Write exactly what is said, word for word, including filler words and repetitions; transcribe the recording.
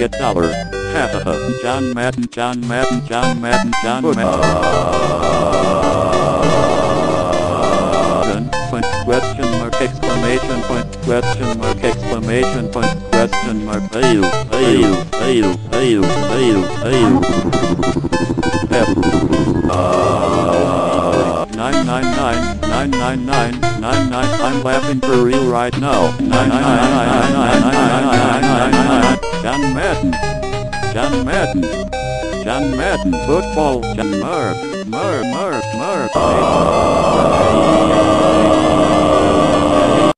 get dollar. Ha ha ha. John Madden, John Madden, John Madden, John Madden. Point, question mark, exclamation point, question mark, exclamation point, question mark. Ayu, ayu, ayu, ayu, ayu, ayu. F. Nine nine nine nine nine nine nine nine. I'm laughing for real right now. Nine nine nine nine nine nine nine nine nine. John Madden, John Madden, John Madden. Football. John Mark, Mark, Mark, Mark.